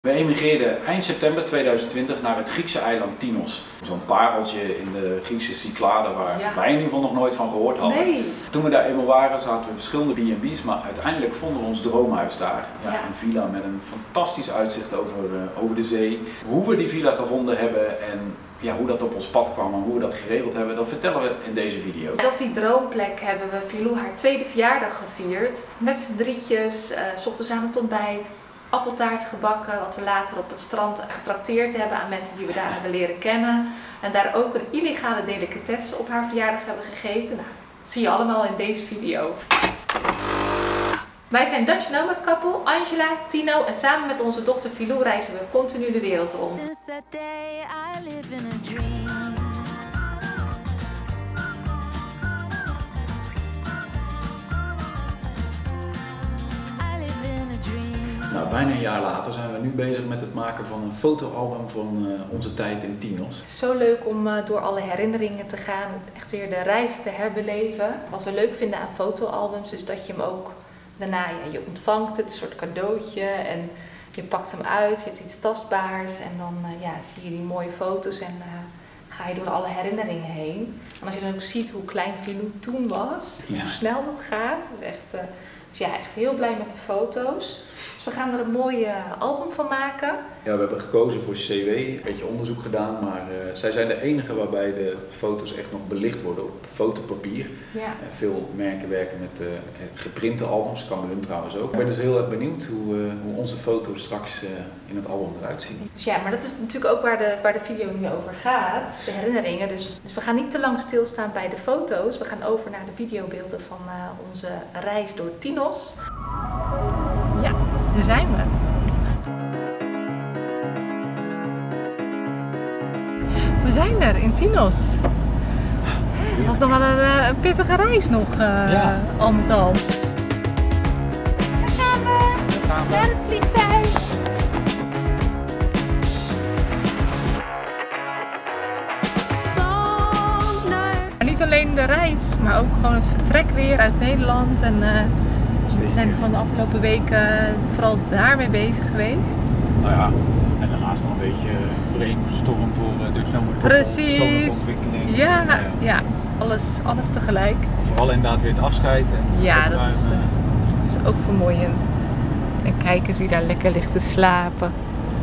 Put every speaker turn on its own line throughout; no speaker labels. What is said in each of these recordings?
We emigreerden eind september 2020 naar het Griekse eiland Tinos. Zo'n pareltje in de Griekse Cyclade waar wij in ieder geval nog nooit van gehoord hadden. Nee. Toen we daar eenmaal waren zaten we in verschillende B&B's, maar uiteindelijk vonden we ons droomhuis daar. Ja, een villa met een fantastisch uitzicht over de zee. Hoe we die villa gevonden hebben en hoe dat op ons pad kwam en hoe we dat geregeld hebben, dat vertellen we in deze video.
En op die droomplek hebben we Filou haar tweede verjaardag gevierd. Met z'n drietjes, 's ochtends aan het ontbijt. Appeltaart gebakken, wat we later op het strand getrakteerd hebben aan mensen die we daar hebben leren kennen. En daar ook een illegale delicatesse op haar verjaardag hebben gegeten. Nou, dat zie je allemaal in deze video. Wij zijn Dutch Nomad Couple, Angela, Tino en samen met onze dochter Filou reizen we continu de wereld rond.
Nou, bijna een jaar later zijn we nu bezig met het maken van een fotoalbum van onze tijd in Tinos.
Het is zo leuk om door alle herinneringen te gaan, echt weer de reis te herbeleven. Wat we leuk vinden aan fotoalbums is dat je hem ook daarna, je ontvangt het, een soort cadeautje en je pakt hem uit, je hebt iets tastbaars en dan zie je die mooie foto's en ga je door alle herinneringen heen. En als je dan ook ziet hoe klein Filou toen was, hoe snel dat gaat, is echt... Dus echt heel blij met de foto's. Dus we gaan er een mooi album van maken.
Ja, we hebben gekozen voor CW, een beetje onderzoek gedaan, maar zij zijn de enige waarbij de foto's echt nog belicht worden op fotopapier. Ja. Veel merken werken met geprinte albums, kan bij hun trouwens ook. Ik ben dus heel erg benieuwd hoe onze foto's straks in het album eruit zien.
Dus ja, maar dat is natuurlijk ook waar de video nu over gaat, de herinneringen. Dus we gaan niet te lang stilstaan bij de foto's. We gaan over naar de videobeelden van onze reis door Tinos. Ja, daar zijn we. We zijn er in Tinos. Het was nog wel een pittige reis nog, al met al. Daar gaan we. Naar het vliegtuig. Niet alleen de reis, maar ook gewoon het vertrek weer uit Nederland. En we zijn gewoon de afgelopen weken vooral daarmee bezig geweest.
Nou ja, en daarnaast nog een beetje brainstorm voor Dutch Nomad Couple.
Precies. Ja, alles tegelijk.
Vooral inderdaad weer het afscheid. En
dat is ook vermoeiend. En kijk eens wie daar lekker ligt te slapen.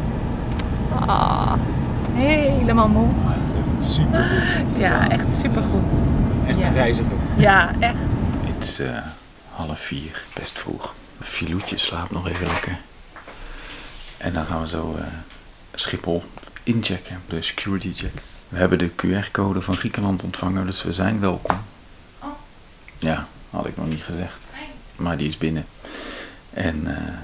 Helemaal moe.
Super goed.
Ja, echt super goed.
Echt een reiziger.
Ja, echt.
Het is 3:30, best vroeg. Filoutje slaapt nog even lekker. En dan gaan we zo Schiphol inchecken, de security check. We hebben de QR-code van Griekenland ontvangen, dus we zijn welkom. Oh. Ja, had ik nog niet gezegd. Maar die is binnen. En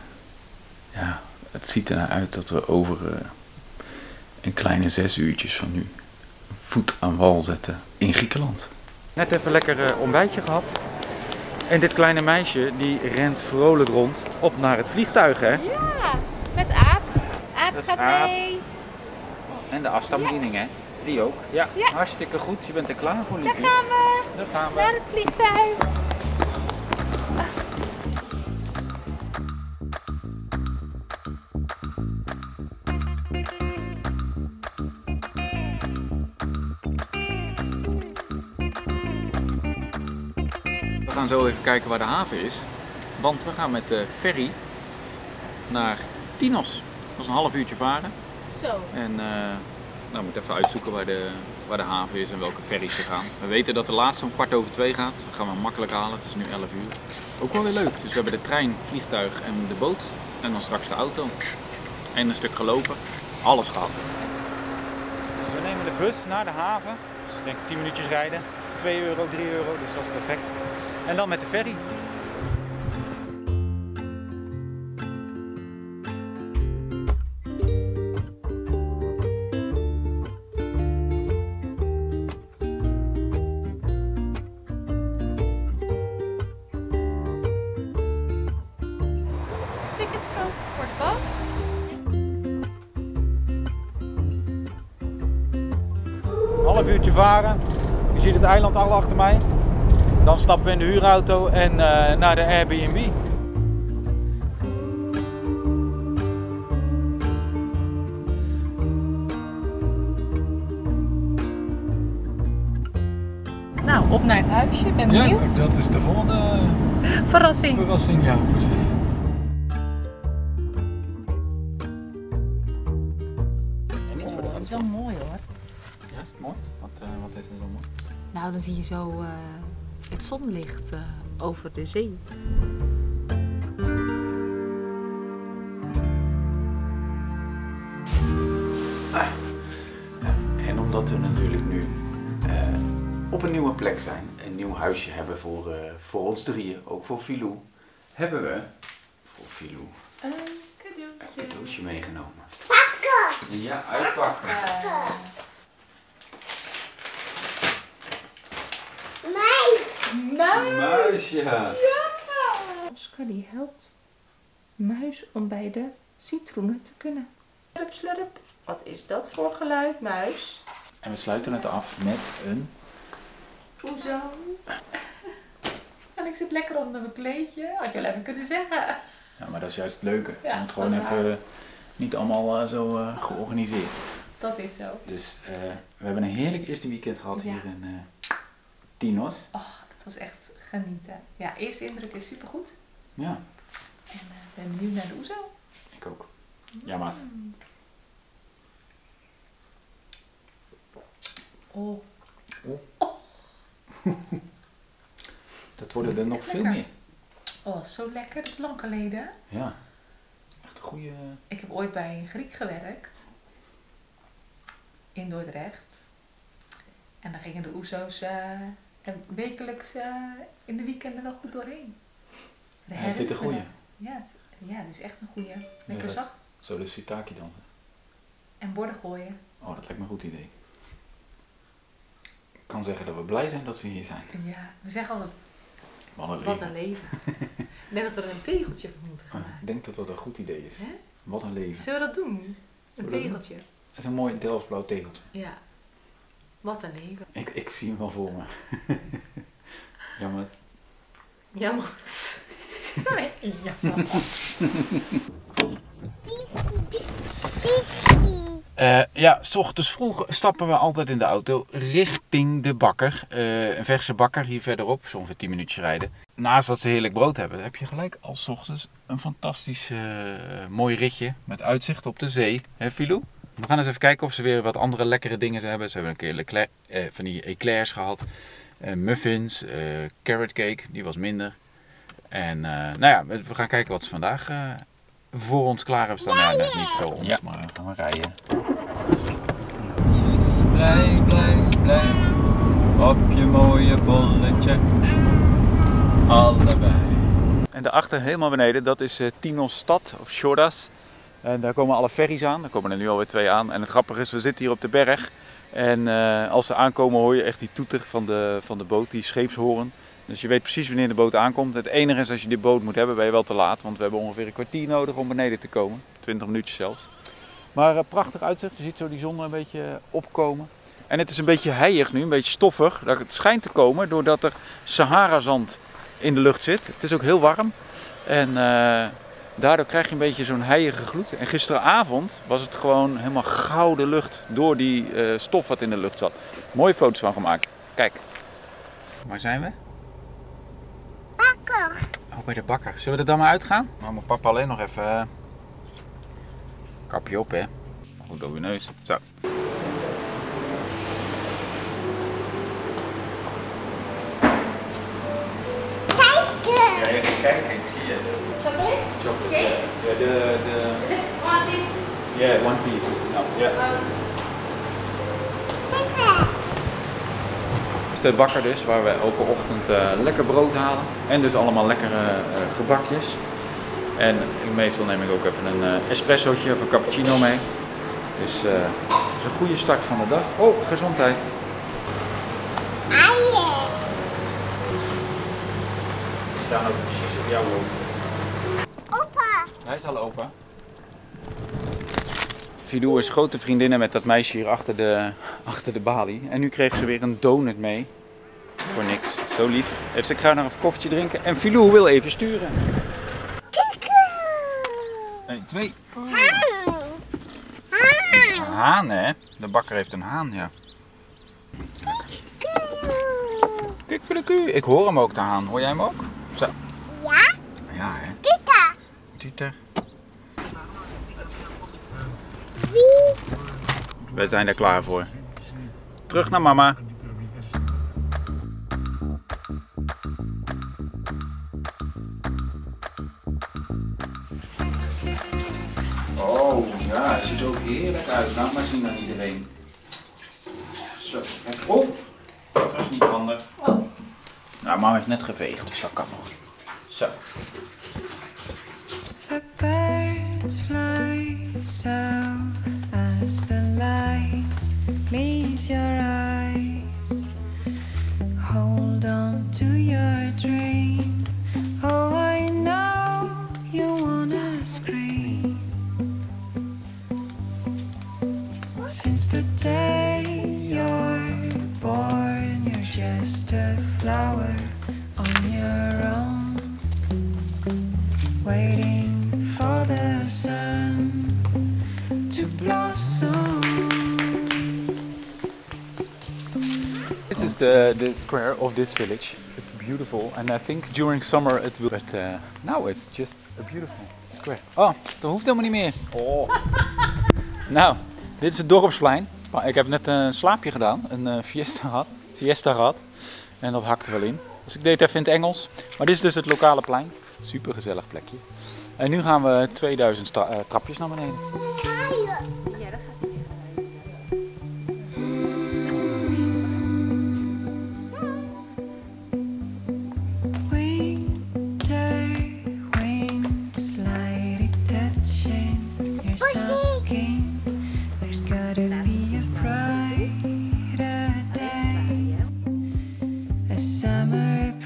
het ziet ernaar uit dat we over een kleine 6 uurtjes van nu voet aan wal zetten in Griekenland. Net even lekker ontbijtje gehad. En dit kleine meisje die rent vrolijk rond op naar het vliegtuig, hè?
Ja, met Aap. Aap gaat mee.
En de afstandsbediening, hè? Die ook. Ja, hartstikke goed. Je bent er klaar voor, liefje.
Daar gaan we. Naar het vliegtuig.
We gaan zo even kijken waar de haven is, want we gaan met de ferry naar Tinos. Dat is een half uurtje varen.
Zo.
En we moeten even uitzoeken waar de haven is en welke ferries er gaan. We weten dat de laatste om 2:15 gaat, dus dat gaan we makkelijk halen. Het is nu 11 uur. Ook wel weer leuk, dus we hebben de trein, vliegtuig en de boot en dan straks de auto. En een stuk gelopen, alles gaat. Dus we nemen de bus naar de haven, dus ik denk 10 minuutjes rijden. 2 euro, 3 euro, dus dat is perfect. En dan met de ferry.
Tickets kopen voor de boot.
Een half uurtje varen. Je ziet het eiland al achter mij. Dan stappen we in de huurauto en naar de Airbnb.
op naar het huisje. Ben benieuwd.
Ja, dat is de volgende
Verrassing.
ja, precies. En niet voor de
Dat is wel mooi hoor.
Ja, is het mooi? Wat is er zo mooi?
Nou, dan zie je zo het zonlicht over de zee.
En omdat we natuurlijk nu op een nieuwe plek zijn, een nieuw huisje hebben voor ons drieën, ook voor Filou, hebben we voor Filou
Een
een cadeautje meegenomen.
Pakken!
Ja, uitpakken. Muis, ja.
Oscar die helpt muis om bij de citroenen te kunnen. Slurp, slurp. Wat is dat voor geluid, muis?
En we sluiten het af met een...
Hoezo? En ik zit lekker onder mijn kleedje. Had je wel even kunnen zeggen.
Ja, maar dat is juist het leuke.
Ja,
Je moet gewoon
dat is
even niet allemaal zo georganiseerd.
Dat is zo.
Dus we hebben een heerlijk eerste weekend gehad
Ja.
hier in Tinos.
Oh, het was echt genieten. Ja, eerste indruk is supergoed.
Ja,
En ben benieuwd naar de oezo.
ik ook. Ja, Maas.
Oh.
Dat worden er nog
echt
veel
lekker.
meer.
Oh, zo lekker. Dat is lang geleden.
Ja, echt een goede...
Ik heb ooit bij een Griek gewerkt. In Dordrecht. En daar gingen de oezo's wekelijks in de weekenden nog goed doorheen.
Ja, is dit een goeie?
Ja, het is echt een goeie. Lekker
Ja.
zacht.
Zo de shiitake dan.
En borden gooien.
Oh, dat lijkt me een goed idee. Ik kan zeggen dat we blij zijn dat we hier zijn.
Ja, we zeggen altijd,
Wat een
wat
leven.
een leven. Ik denk dat we er een tegeltje van moeten gaan
Ah,
maken.
ik denk dat dat een goed idee is.
Hè?
Wat een leven.
Zullen we dat doen? Een
Zullen we dat
tegeltje.
Het is een mooi Delftsblauw tegeltje.
Ja. Wat een leven.
Ik zie hem wel voor me. Jammer.
Jammer. Nee, jammer.
Ja, 's ochtends vroeg stappen we altijd in de auto richting de bakker. Een verse bakker hier verderop, zo ongeveer 10 minuutjes rijden. Naast dat ze heerlijk brood hebben, heb je gelijk als 's ochtends een fantastisch mooi ritje met uitzicht op de zee. Hè, Filou? We gaan eens even kijken of ze weer wat andere lekkere dingen hebben. Ze hebben een keer van die eclairs gehad, muffins, carrot cake, die was minder. En nou ja, we gaan kijken wat ze vandaag voor ons klaar hebben staan. Ja, net niet voor ons, ja. Maar gaan we rijden. Blij, blij, blij. Op je mooie bolletje. Allebei. En daarachter, helemaal beneden, dat is Tinos stad, of Choras. En daar komen alle ferries aan. Er komen er nu alweer 2 aan. En het grappige is, we zitten hier op de berg. En als ze aankomen hoor je echt die toeter van de boot, die scheepshoren. Dus je weet precies wanneer de boot aankomt. Het enige is, als je die boot moet hebben, ben je wel te laat. Want we hebben ongeveer een kwartier nodig om beneden te komen. 20 minuutjes zelfs. Maar prachtig uitzicht. Je ziet zo die zon een beetje opkomen. En het is een beetje heilig nu, een beetje stoffig. Het schijnt te komen doordat er Sahara-zand in de lucht zit. Het is ook heel warm. En daardoor krijg je een beetje zo'n heilige gloed. En gisteravond was het gewoon helemaal gouden lucht door die stof wat in de lucht zat. Mooie foto's van gemaakt. Kijk. Waar zijn we?
Bakker!
Oh, bij de bakker. Zullen we er dan maar uitgaan? Nou, mijn papa alleen nog even... kapje op, hè. Goed over je neus. Zo.
Kijken!
Ja, even kijken. Ik zie het.
Chocolate?
Chocolate.
Cake?
Ja,
Oh, dit.
yeah, one piece is enough. Yeah. De bakker dus, waar we elke ochtend lekker brood halen. En dus allemaal lekkere gebakjes. En meestal neem ik ook even een espressootje of een cappuccino mee. Dus het is een goede start van de dag. Oh, gezondheid.
Eieren!
Die staan ook precies op jouw boot.
Opa!
Hij is al open. Filou is grote vriendinnen met dat meisje hier achter de balie. En nu kreeg ze weer een donut mee. Voor niks. Zo lief. Dus ik ga nog even koffietje drinken. En Filou wil even sturen.
Kijken!
1, 2.
Haan!
Een haan, hè? De bakker heeft een haan, ja. Oké, Kikkeleku. Ik hoor hem ook, de haan. Hoor jij hem ook? Zo.
Ja?
Ja, hè.
Tita.
Tuter.
Wie?
Wij zijn er klaar voor. Terug naar mama. Oh, ja, hij ziet er ook heerlijk uit. Laat maar zien aan iedereen. Zo, kijk op. Dat is niet handig. Oh. Nou, mama is net geveegd, dus dat kan nog. Zo.
The birds fly south as the light leaves your eyes. Hold on to your dream. Oh, I know you wanna scream. Since the day you're born, you're just a flower on your own, waiting for the sun to blossom.
This is the square of this village. It's beautiful, and I think during summer it will. But now it's just a beautiful square. Oh, dat hoeft helemaal niet meer. Oh. Nou, dit is het dorpsplein. Ik heb net een slaapje gedaan, een siesta gehad. En dat hakte wel in. Dus ik deed het even in het Engels. Maar dit is dus het lokale plein. Super gezellig plekje. En nu gaan we 2000 trapjes naar beneden.
Ja, dat gaat hij
Winter winds lightly touching your soft skin. There's gotta be a brighter day, a summer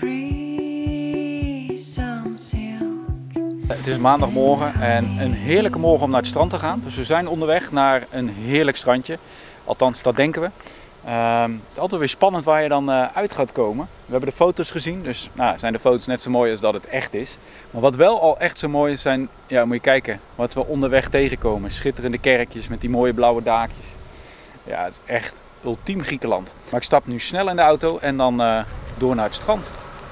breeze on silk.
Het is maandagmorgen en een heerlijke morgen om naar het strand te gaan. Dus we zijn onderweg naar een heerlijk strandje. Althans, dat denken we. Het is altijd weer spannend waar je dan uit gaat komen. We hebben de foto's gezien, dus nou, zijn de foto's net zo mooi als dat het echt is. Maar wat wel al echt zo mooi is, zijn, ja, moet je kijken, wat we onderweg tegenkomen. Schitterende kerkjes met die mooie blauwe daakjes. Ja, het is echt ultiem Griekenland. Maar ik stap nu snel in de auto en dan door naar het strand.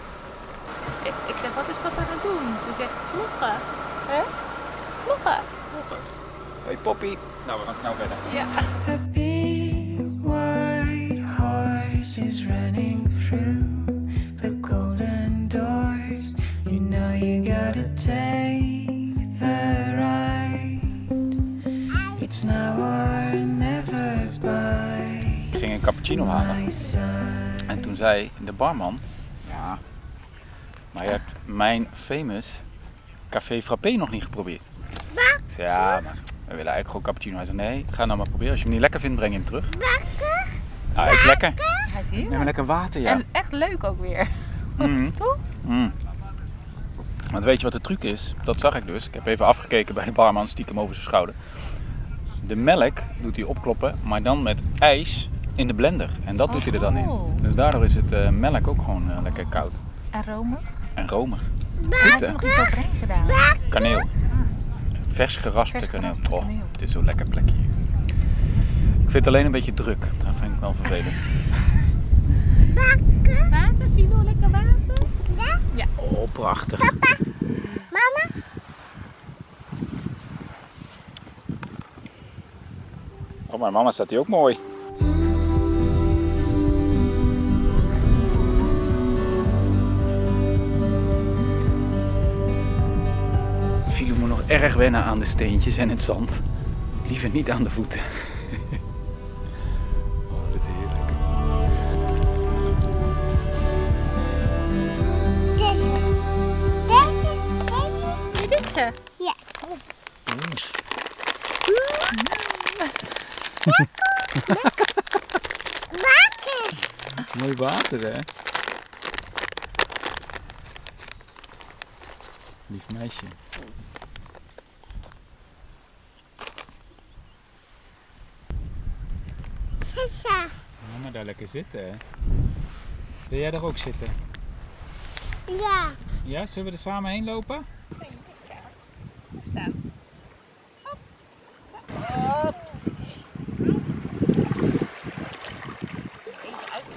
Ik zeg, wat is papa aan het doen? Ze zegt, vloggen. Hè? Vloggen.
Hoi Poppy. Nou, we gaan snel verder.
Ja.
A big white horse is running through the golden doors. You know you gotta take the ride. It's now or never by
Ik ging een cappuccino halen.
my side.
En toen zei de barman, ja, maar je hebt mijn famous café frappé nog niet geprobeerd. Ik zei, ja, maar we willen eigenlijk gewoon cappuccino. Hij zei, nee, ga nou maar proberen. Als je hem niet lekker vindt, breng je hem terug.
Lekker.
Ja, hij is lekker.
Hij is hier.
Neem maar lekker water, ja.
En echt leuk ook weer.
Mhm.
Toch?
Mm. Want weet je wat de truc is? Dat zag ik dus. Ik heb even afgekeken bij de barman, stiekem over zijn schouder. De melk doet hij opkloppen, maar dan met ijs in de blender. En dat doet hij er dan in. Dus daardoor is het melk ook gewoon lekker koud.
En romig.
En romig.
Hij
Goed,
heeft
hè?
er nog iets overheen gedaan.
Kaneel. Vers geraspte
Vers
kaneel.
geraspte
Oh,
kaneel.
het is zo'n lekker plekje hier. Ik vind het alleen een beetje druk. Dat vind ik wel vervelend.
Water, Filo, lekker water?
Ja?
Oh, prachtig.
Mama?
Oh, maar mama staat hier ook mooi. Filo moet nog erg wennen aan de steentjes en het zand. Liever niet aan de voeten. Oh, dit is heerlijk.
Deze.
Dit ze.
Ja. Water.
Mooi water, hè? Lief meisje.
Sissa.
Ga maar daar lekker zitten, hè? Wil jij daar ook zitten?
Ja.
Ja, zullen we er samen heen lopen?
Staan.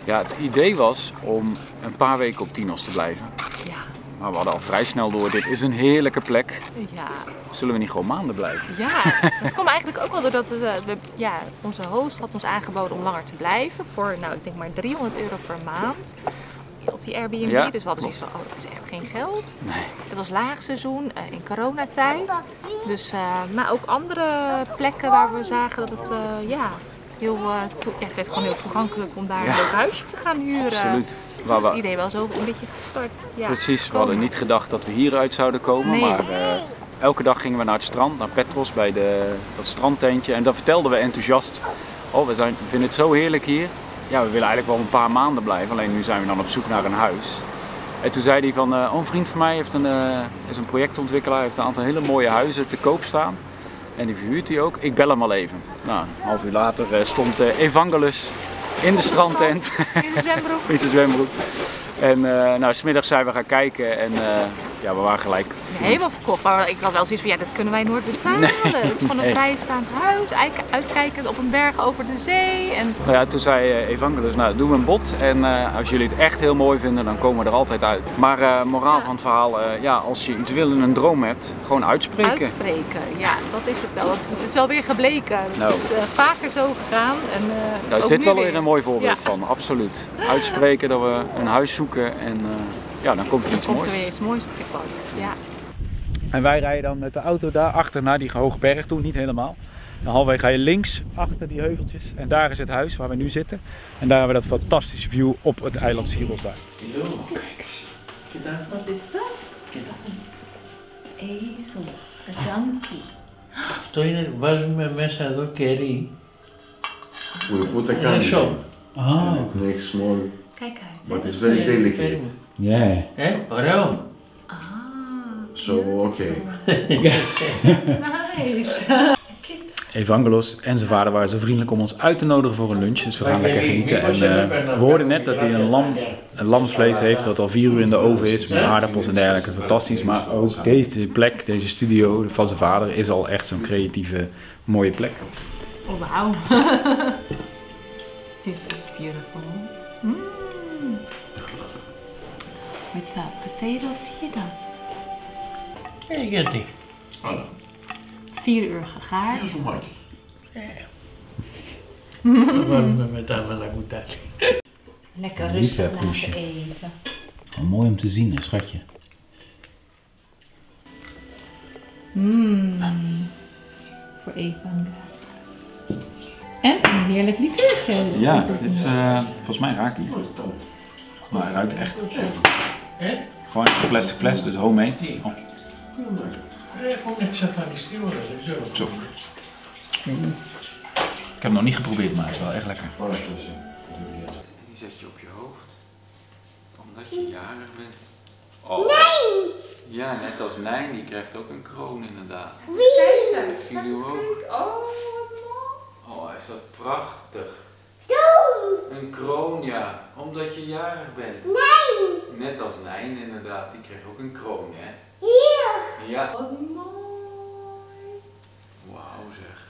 Ja, het idee was om een paar weken op Tinos te blijven.
Ja.
Maar we hadden al vrij snel door, dit is een heerlijke plek.
Ja.
Zullen we niet gewoon maanden blijven?
Ja, dat kwam eigenlijk ook wel doordat onze host had ons aangeboden om langer te blijven. Voor, nou, ik denk maar €300 per maand. Op die Airbnb.
Ja,
Dus we hadden zoiets van, oh, dat is echt geen geld.
Nee.
Het was laagseizoen in coronatijd. Dus, maar ook andere plekken waar we zagen dat het het werd gewoon heel toegankelijk om daar een leuk huisje te gaan huren.
Absoluut.
Toen was het idee wel zo een beetje gestart. Ja,
Precies, we hadden niet gedacht dat we hieruit zouden komen.
Nee.
Maar elke dag gingen we naar het strand, naar Petros, bij dat strandtentje. En dan vertelden we enthousiast, oh, we vinden het zo heerlijk hier. Ja, we willen eigenlijk wel een paar maanden blijven, alleen nu zijn we dan op zoek naar een huis. En toen zei hij van, een vriend van mij is een projectontwikkelaar, heeft een aantal hele mooie huizen te koop staan. En die verhuurt hij ook. Ik bel hem al even. Nou, een half uur later stond Evangelus in de strandtent.
In de zwembroek.
In de zwembroek. En 's middags zijn we gaan kijken en we waren gelijk
helemaal verkocht. Maar ik had wel zoiets van, ja, dat kunnen wij nooit betalen.
Nee.
Het is gewoon een vrijstaand huis, uitkijkend op een berg over de zee. En...
Nou ja, toen zei Evangelus, nou, doe een bod en als jullie het echt heel mooi vinden, dan komen we er altijd uit. Maar moraal van het verhaal, als je iets wil en een droom hebt, gewoon uitspreken.
Uitspreken, ja, dat is het wel. Het is wel weer gebleken.
Nou.
Het is vaker zo gegaan. En,
Daar is
ook
dit
nu
wel
weer
weer een mooi voorbeeld
Ja.
van, absoluut. Uitspreken dat we een huis zoeken en dan komt er iets
Komt
moois.
er weer iets moois op je pad. Ja.
En wij rijden dan met de auto daar achter naar die hoge berg toe, niet helemaal. En halfweg ga je links achter die heuveltjes en daar is het huis waar we nu zitten. En daar hebben we dat fantastische view op het eiland Syros daar.
Wat is dat? Is dat een ezel? Een donkey?
Βάζουμε μέσα εδώ κερί.
We put a
Είναι
candy
σοκ.
and it makes small,
Kijk uit.
but it's very delicate.
Ja.
Ωραίο.
So okay.
Nice.
Evangelos en zijn vader waren zo vriendelijk om ons uit te nodigen voor een lunch. Dus we gaan lekker genieten. En we hoorden net dat hij een lamsvlees heeft dat al 4 uur in de oven is. Met aardappels en dergelijke. Fantastisch. Maar ook deze plek, deze studio van zijn vader is al echt zo'n creatieve, mooie plek.
Oh, wauw. This is beautiful. With the potatoes, zie je dat?
Γιατί.
4 uur gegaard.
So much.
Θα βάλουμε μετά με ένα κουτάλι.
Lekker
Liefde,
rustig
poesje.
laten eten.
Mooi om te zien, hè, schatje.
Voor Eva. En een heerlijk liqueurtje.
Ja, dit is volgens mij raak hier. Maar hij ruikt echt. Gewoon een plastic fles, dus homemade. Oh.
Έχουν εξαφανιστεί όλα, δεν ξέρω.
Zo. Ik heb hem nog niet geprobeerd, maar het is wel echt lekker. Die zet je op je hoofd, omdat je jarig bent. Oh. Nee! Ja, net als Nijn, die krijgt ook een kroon inderdaad.
Kijk,
Filou ook.
Oh, wat mooi.
Oh, is dat prachtig. Een kroon, ja, omdat je jarig bent. Nee! Net als Nijn inderdaad, die kreeg ook een kroon, hè? Ja.
Wat mooi.
Wauw zeg.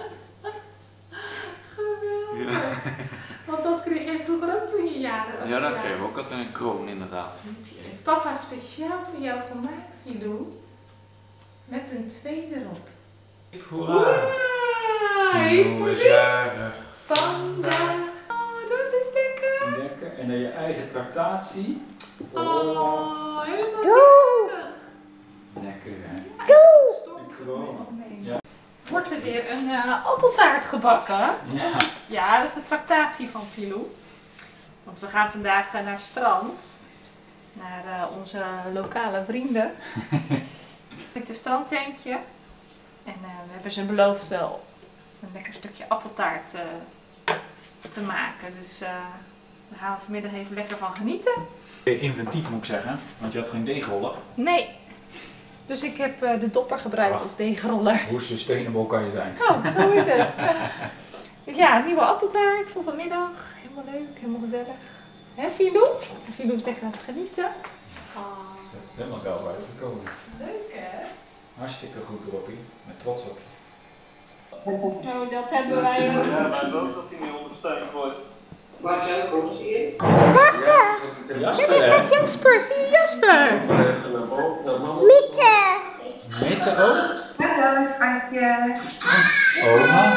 Geweldig. Want dat kreeg jij vroeger ook toen je jaren was.
Ja, dat kregen we ook altijd een kroon inderdaad.
Heeft papa speciaal voor jou gemaakt, Filou. Met een 2 erop.
Hoera! Filou is jarig.
Vandaag. Oh, dat is lekker.
Lekker. En dan je eigen tractatie.
Oh, helemaal lekker.
Lekker hè?
Een
kroon. Ja.
Wordt er weer een appeltaart gebakken.
Ja.
Ja, dat is de tractatie van Filou. Want we gaan vandaag naar het strand. Naar onze lokale vrienden. Met een strandtentje. En we hebben ze beloofd een lekker stukje appeltaart te maken. Dus daar gaan we vanmiddag even lekker van genieten.
Inventief moet ik zeggen, want je had geen deegroller.
Nee. Dus ik heb de dopper gebruikt als deegroller.
Hoe sustainable kan je zijn?
Oh, zo is het. Dus ja, een nieuwe appeltaart voor vanmiddag. Helemaal leuk, helemaal gezellig. Hè, Filou? Filou is lekker aan het genieten. Oh,
Ze heeft het helemaal zelf uitgekomen.
leuk hè?
Hartstikke goed, Roppie. Met trots op je.
Nou, dat hebben wij ook.
Ja, maar ook dat hij niet ondersteund wordt.
Kijk, is dat Jasper? Zie je Jasper?
Mitte.
Mitte ook?
Hallo, schatje.
Oma.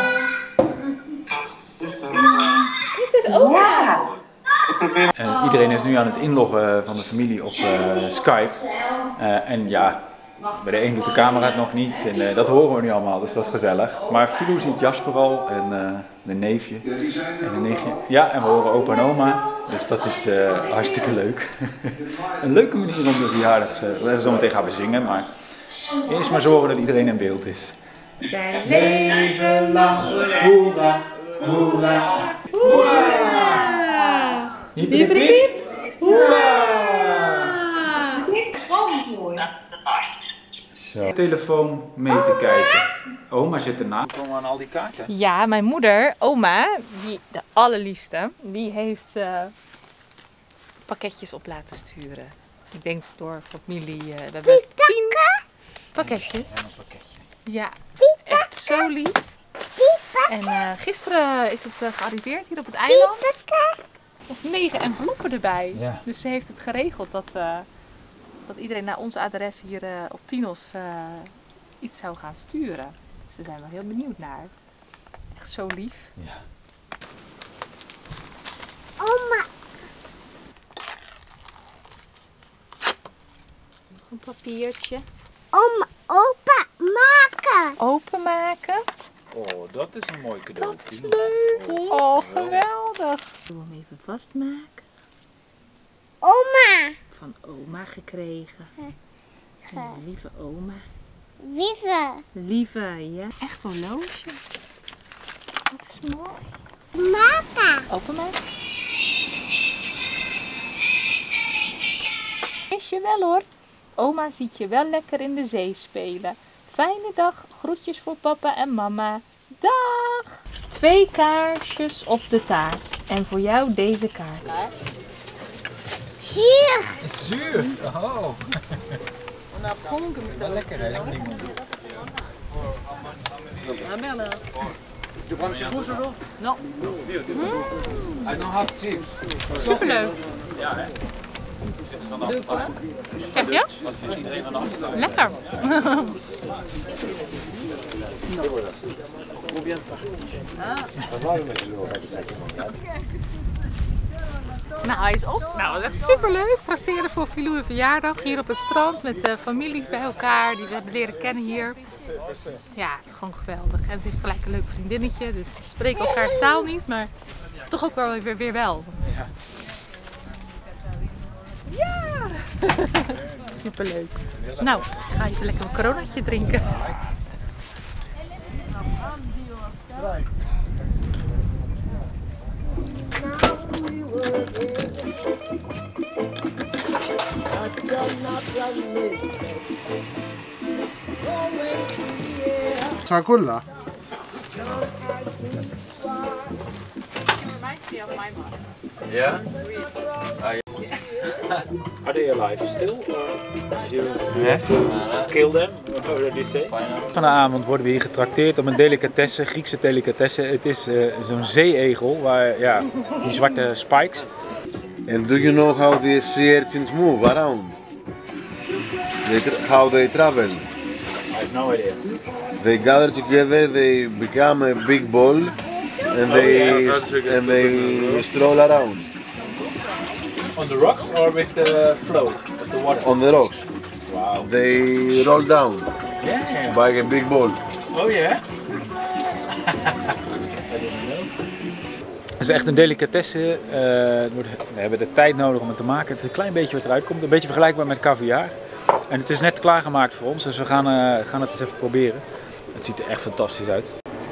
Kijk, dat is oma.
Iedereen is nu aan het inloggen van de familie op Skype. En ja, bij de een doet de camera het nog niet en dat horen we nu allemaal, dus dat is gezellig. Maar Filou ziet Jasper al en de neefje en de nichtje. Ja, en we horen opa en oma, dus dat is hartstikke leuk. Een leuke manier om de verjaardag, zometeen gaan we zingen, maar eerst maar zorgen dat iedereen in beeld is.
Zijn leven lang, hoera, hoera, hoera! Hiep, hiep, hiep, hoera!
Zo. Telefoon mee te kijken. Oma zit ernaast. Komen aan al die kaarten?
Ja, mijn moeder, oma, de allerliefste, die heeft pakketjes op laten sturen. Ik denk door familie, we hebben 10 pakketjes.
En een pakketje.
Ja, echt zo lief. En gisteren is het gearriveerd hier op het eiland. Nog 9 enveloppen erbij.
Ja.
Dus ze heeft het geregeld dat iedereen naar ons adres hier op Tinos iets zou gaan sturen. Dus daar zijn we heel benieuwd naar. Echt zo lief.
Ja.
Oma.
Nog een papiertje.
Oma, opa, maken.
Openmaken.
Oh, dat is een mooi cadeau.
Dat is leuk. Oh, geweldig. Ik wil hem even vastmaken.
Oma.
Van oma gekregen. Een lieve oma.
Wieve.
Lieve, ja. Echt horloge. Dat is mooi.
Maken.
Openmaken. Is je wel hoor. Oma ziet je wel lekker in de zee spelen. Fijne dag. Groetjes voor papa en mama. Dag. 2 kaarsjes op de taart. En voor jou deze kaart.
Hier.
Zuur! Oh. Lekker hè, zo'n ding.
No.
I don't have chips.
Superleuk.
Ja hè.
Zeg je?
Wat vindt iedereen van af?
Lekker. Nou, hij is op. Nou, dat is echt superleuk. Trakteren voor Filou een verjaardag hier op het strand met de familie bij elkaar die we hebben leren kennen hier. Ja, het is gewoon geweldig. En ze heeft gelijk een leuk vriendinnetje, dus ze spreken elkaars taal niet, maar toch ook wel weer wel.
Ja.
Ja! Superleuk. Nou, ik ga even lekker een coronaatje drinken.
Sakulla.
Ja?
Are they alive still? Or you have to kill them? How do you say?
Vanavond worden we hier getrakteerd op een delicatesse, Griekse delicatesse. Het is zo'n zeeegel, waar, ja, die zwarte spikes.
And do you know how the sea urchins move around? How they travel?
I have no idea.
They gather together, they become a big ball, and they stroll around
On the rocks or with the flow of the water?
on the rocks.
Wow.
They roll down
Yeah.
by a big ball.
Oh yeah?
Het is echt een delicatesse. We hebben de tijd nodig om het te maken. Het is een klein beetje wat eruit komt. Een beetje vergelijkbaar met caviar. En het is net klaargemaakt voor ons, dus we gaan het eens even proberen. Het ziet er echt fantastisch uit.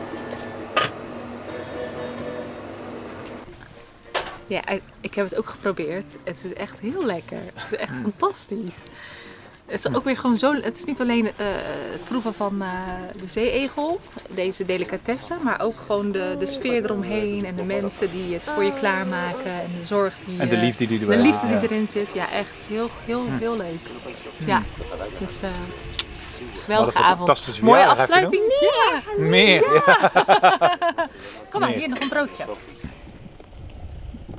Ja, ik heb het ook geprobeerd. Het is echt heel lekker. Het is echt fantastisch. Het is ook weer gewoon zo. Het is niet alleen het proeven van de zeeegel, deze delicatesse, maar ook gewoon de sfeer eromheen en de mensen die het voor je klaarmaken en de zorg die.
En de liefde die
de liefde die erin zit. Ja, echt heel leuk. Ja, dus geweldige avond.
Fantastische
Mooie
verjaardag,
afsluiting. Ja.
Meer. Ja.
Kom maar, hier nog een broodje.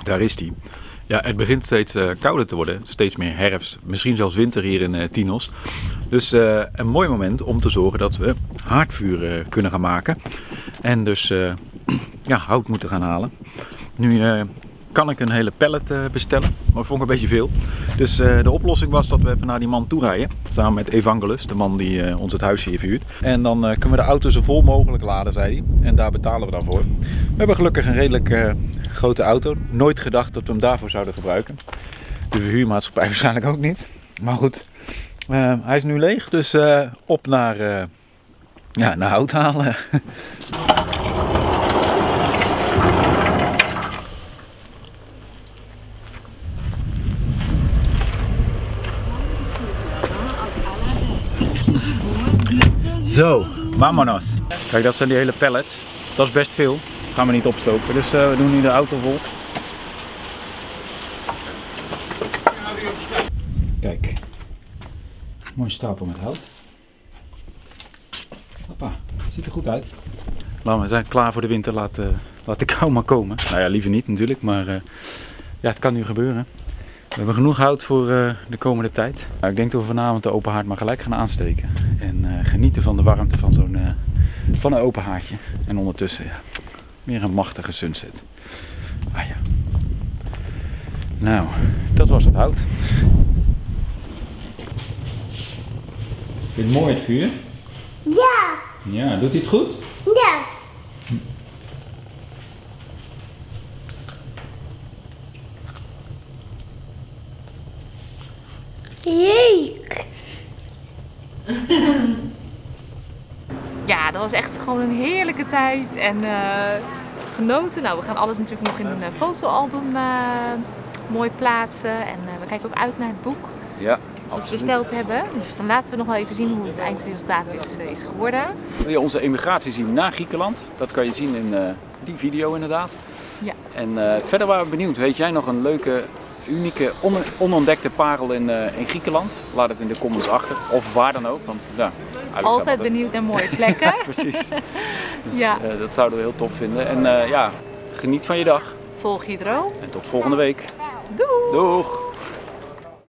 Daar is die. Ja, het begint steeds kouder te worden, steeds meer herfst, misschien zelfs winter hier in Tinos. Dus een mooi moment om te zorgen dat we haardvuur kunnen gaan maken. En dus ja, hout moeten gaan halen. Nu kan ik een hele pallet bestellen, maar dat vond ik een beetje veel. Dus de oplossing was dat we even naar die man toe rijden. Samen met Evangelus, de man die ons het huisje hier verhuurt. En dan kunnen we de auto zo vol mogelijk laden, zei hij. En daar betalen we dan voor. We hebben gelukkig een redelijk grote auto. Nooit gedacht dat we hem daarvoor zouden gebruiken. De verhuurmaatschappij waarschijnlijk ook niet. Maar goed, hij is nu leeg. Dus op naar, naar hout halen. Zo, vamonos. Kijk, dat zijn die hele pallets. Dat is best veel. Gaan we niet opstoken. Dus we doen nu de auto vol. Kijk. Mooi stapel met hout. Hoppa, ziet er goed uit. We zijn klaar voor de winter. Laat de kou maar komen. Nou ja, liever niet natuurlijk. Maar ja, het kan nu gebeuren. We hebben genoeg hout voor de komende tijd. Nou, ik denk dat we vanavond de open haard maar gelijk gaan aansteken. En genieten van de warmte van van een open haardje. En ondertussen, ja, weer een machtige sunset. Ah ja. Nou, dat was het hout. Vind je het mooi, het vuur?
Ja.
Ja, doet hij het goed?
Ja. Leuk.
Ja, dat was echt gewoon een heerlijke tijd en genoten. Nou, we gaan alles natuurlijk nog in een fotoalbum mooi plaatsen. En we kijken ook uit naar het boek.
Ja,
wat we besteld hebben. Dus dan laten we nog wel even zien hoe het eindresultaat is geworden.
Wil je onze emigratie zien naar Griekenland? Dat kan je zien in die video inderdaad.
Ja.
En verder waren we benieuwd, weet jij nog een leuke, unieke, onontdekte parel in Griekenland? Laat het in de comments achter. Of waar dan ook. Want, ja,
altijd benieuwd naar mooie plekken.
Precies. Dus,
ja.
Dat zouden we heel tof vinden. En ja, geniet van je dag.
Volg je droom.
En tot volgende week.
Doei!
Doeg!